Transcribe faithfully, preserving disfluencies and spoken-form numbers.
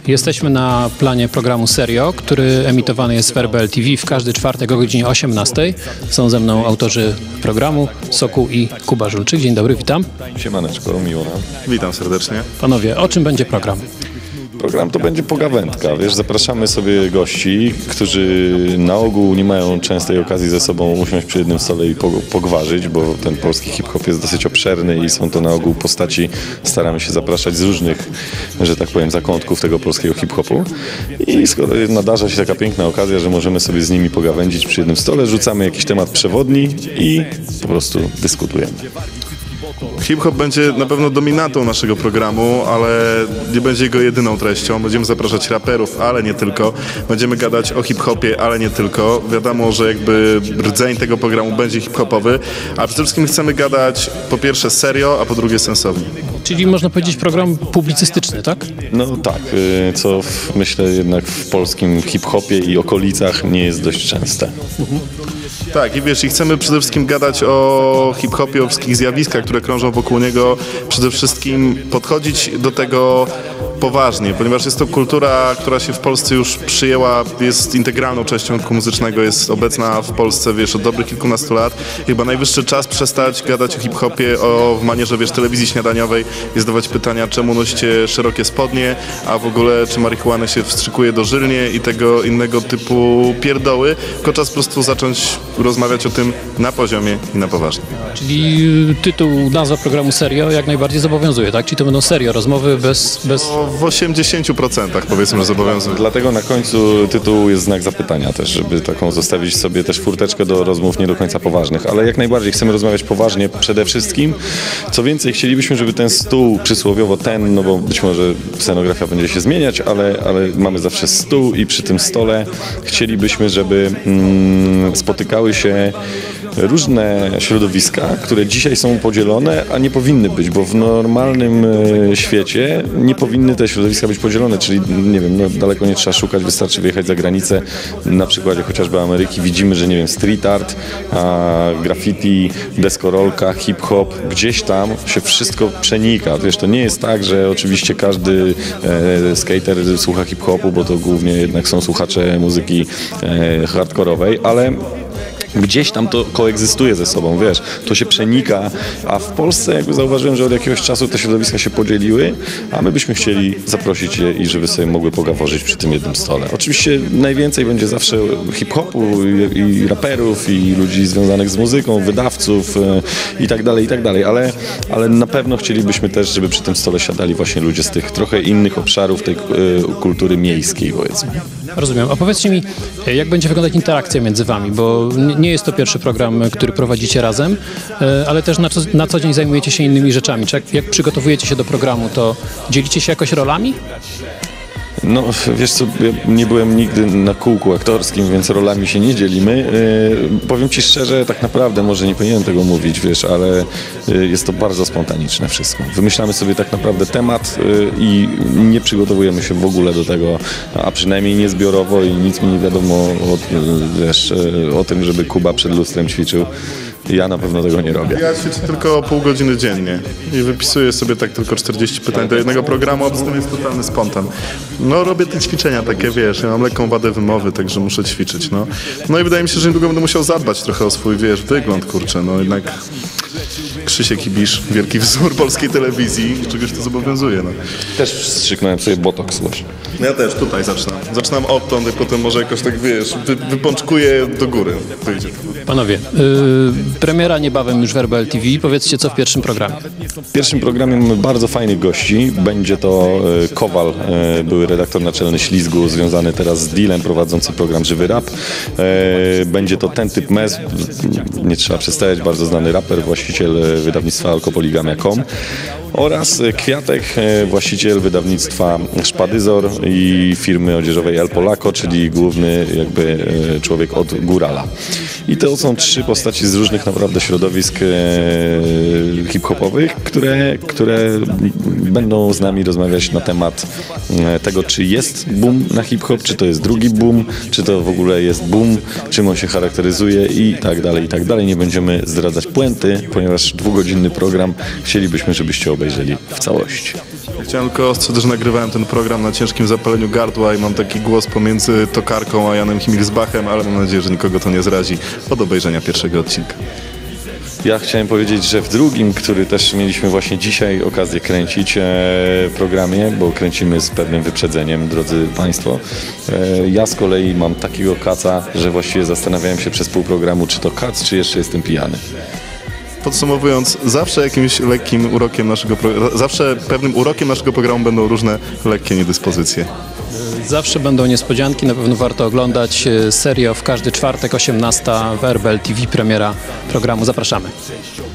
Jesteśmy na planie programu Serio, który emitowany jest w R B L T V w każdy czwartek o godzinie osiemnastej. Są ze mną autorzy programu, Sokół i Kuba Żulczyk. Dzień dobry, witam. Siemaneczko, miło nam. Witam serdecznie. Panowie, o czym będzie program? Program to będzie pogawędka, wiesz, zapraszamy sobie gości, którzy na ogół nie mają częstej okazji ze sobą usiąść przy jednym stole i pogwarzyć, bo ten polski hip-hop jest dosyć obszerny i są to na ogół postaci, staramy się zapraszać z różnych, że tak powiem, zakątków tego polskiego hip-hopu i skoro nadarza się taka piękna okazja, że możemy sobie z nimi pogawędzić przy jednym stole, rzucamy jakiś temat przewodni i po prostu dyskutujemy. Hip-hop będzie na pewno dominantą naszego programu, ale nie będzie jego jedyną treścią. Będziemy zapraszać raperów, ale nie tylko. Będziemy gadać o hip-hopie, ale nie tylko. Wiadomo, że jakby rdzeń tego programu będzie hip-hopowy, a przede wszystkim chcemy gadać po pierwsze serio, a po drugie sensownie. Czyli można powiedzieć program publicystyczny, tak? No tak, co w, myślę jednak w polskim hip-hopie i okolicach nie jest dość częste. Mhm. Tak, i wiesz, i chcemy przede wszystkim gadać o hip-hopie, o wszystkich zjawiskach, które krążą wokół niego. Przede wszystkim podchodzić do tego poważnie, ponieważ jest to kultura, która się w Polsce już przyjęła, jest integralną częścią rynku muzycznego, jest obecna w Polsce, wiesz, od dobrych kilkunastu lat. Chyba najwyższy czas przestać gadać o hip-hopie o, w manierze, wiesz, telewizji śniadaniowej i zadawać pytania, czemu nosicie szerokie spodnie, a w ogóle czy marihuanę się wstrzykuje dożylnie i tego innego typu pierdoły, tylko czas po prostu zacząć rozmawiać o tym na poziomie i na poważnie. Czyli tytuł, nazwa programu Serio jak najbardziej zobowiązuje, tak? Czyli to będą serio, rozmowy bez... bez... No, w osiemdziesięciu procentach powiedzmy, że zobowiązuje. Dlatego na końcu tytułu jest znak zapytania też, żeby taką zostawić sobie też furteczkę do rozmów nie do końca poważnych, ale jak najbardziej chcemy rozmawiać poważnie przede wszystkim. Co więcej, chcielibyśmy, żeby ten stół przysłowiowo ten, no bo być może scenografia będzie się zmieniać, ale, ale mamy zawsze stół i przy tym stole chcielibyśmy, żeby mm, spotykały się różne środowiska, które dzisiaj są podzielone, a nie powinny być, bo w normalnym e, świecie nie powinny te środowiska być podzielone, czyli nie wiem, no, daleko nie trzeba szukać, wystarczy wyjechać za granicę. Na przykładzie chociażby Ameryki widzimy, że nie wiem, street art, a graffiti, deskorolka, hip-hop, gdzieś tam się wszystko przenika. Wiesz, to nie jest tak, że oczywiście każdy e, skater słucha hip-hopu, bo to głównie jednak są słuchacze muzyki e, hardkorowej, ale gdzieś tam to koegzystuje ze sobą, wiesz, to się przenika, a w Polsce jakby zauważyłem, że od jakiegoś czasu te środowiska się podzieliły, a my byśmy chcieli zaprosić je i żeby sobie mogły pogaworzyć przy tym jednym stole. Oczywiście najwięcej będzie zawsze hip-hopu i, i raperów, i ludzi związanych z muzyką, wydawców e, i tak dalej, i tak dalej, ale, ale na pewno chcielibyśmy też, żeby przy tym stole siadali właśnie ludzie z tych trochę innych obszarów tej e, kultury miejskiej, powiedzmy. Rozumiem. A powiedzcie mi, jak będzie wyglądać interakcja między wami, bo nie jest to pierwszy program, który prowadzicie razem, ale też na co, na co dzień zajmujecie się innymi rzeczami. Czy jak, jak przygotowujecie się do programu, to dzielicie się jakoś rolami? No, wiesz co, ja nie byłem nigdy na kółku aktorskim, więc rolami się nie dzielimy. Yy, powiem ci szczerze, tak naprawdę, może nie powinienem tego mówić, wiesz, ale yy, jest to bardzo spontaniczne wszystko. Wymyślamy sobie tak naprawdę temat yy, i nie przygotowujemy się w ogóle do tego, a przynajmniej nie zbiorowo i nic mi nie wiadomo o, yy, wiesz, yy, o tym, żeby Kuba przed lustrem ćwiczył. Ja na pewno tego nie robię. Ja ćwiczę tylko pół godziny dziennie i wypisuję sobie tak tylko czterdzieści pytań do jednego programu, a poza tym jest totalny spontan. No robię te ćwiczenia takie, wiesz, ja mam lekką wadę wymowy, także muszę ćwiczyć, no. No i wydaje mi się, że niedługo będę musiał zadbać trochę o swój, wiesz, wygląd, kurczę, no jednak Krzysiek Ibisz, wielki wzór polskiej telewizji, czegoś to zobowiązuje, no. Też wstrzyknąłem sobie botoks właśnie. Ja też tutaj zaczynam. Zaczynam odtąd i potem może jakoś tak, wiesz, wy, wypączkuję do góry. Wyjdzie. Panowie, yy, premiera niebawem już w R B L T V. Powiedzcie, co w pierwszym programie. W pierwszym programie mamy bardzo fajnych gości. Będzie to e, Kowal, e, były redaktor naczelny Ślizgu, związany teraz z Dealem, prowadzący program Żywy Rap. E, będzie to ten typ mes, nie trzeba przedstawiać, bardzo znany raper, właściciel wydawnictwa alkopoligamia kropka com. Oraz Kwiatek, właściciel wydawnictwa Szpadyzor i firmy odzieżowej El Polaco, czyli główny jakby człowiek od Górala. I to są trzy postaci z różnych naprawdę środowisk hip-hopowych, które, które będą z nami rozmawiać na temat tego, czy jest boom na hip-hop, czy to jest drugi boom, czy to w ogóle jest boom, czym on się charakteryzuje i tak dalej, i tak dalej. Nie będziemy zdradzać puenty, ponieważ dwugodzinny program chcielibyśmy, żebyście obejrzeli w całości. Chciałem tylko ostrzec, że nagrywałem ten program na ciężkim zapaleniu gardła i mam taki głos pomiędzy Tokarką a Janem Himilsbachem, ale mam nadzieję, że nikogo to nie zrazi od obejrzenia pierwszego odcinka. Ja chciałem powiedzieć, że w drugim, który też mieliśmy właśnie dzisiaj okazję kręcić e, programie, bo kręcimy z pewnym wyprzedzeniem, drodzy Państwo. E, ja z kolei mam takiego kaca, że właściwie zastanawiałem się przez pół programu, czy to kac, czy jeszcze jestem pijany. Podsumowując, zawsze jakimś lekkim urokiem naszego pro... zawsze pewnym urokiem naszego programu będą różne lekkie niedyspozycje. Zawsze będą niespodzianki, na pewno warto oglądać serię w każdy czwartek, osiemnasta w R B L T V, premiera programu. Zapraszamy.